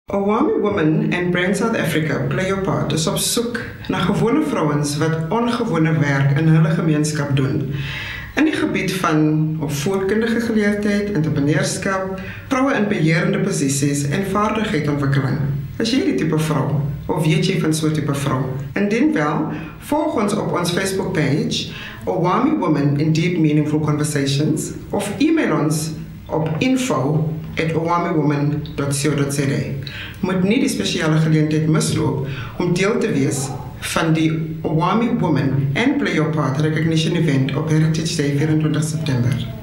Owami Women and Brand South Africa Play Your Part is op soek na gewone vrouens wat ongewone werk in hulle gemeenskap doen. In die gebied van opvoedkundige geleerdheid, entrepreneurskap, vroue in beheerende posisies en vaardigheidsontwikkeling. Is jy die tipe vrou? Of weet jy van so tipe vrou? Indien wel, volg ons op ons Facebook page, Owami Women in Deep Meaningful Conversations, of e-mail ons op info@owamiwoman.co.za. Moet nie die spesiale geleentheid misloop om deel te wees van die Owami Women and Play Your Part Recognition Event op Heritage Day 24 September.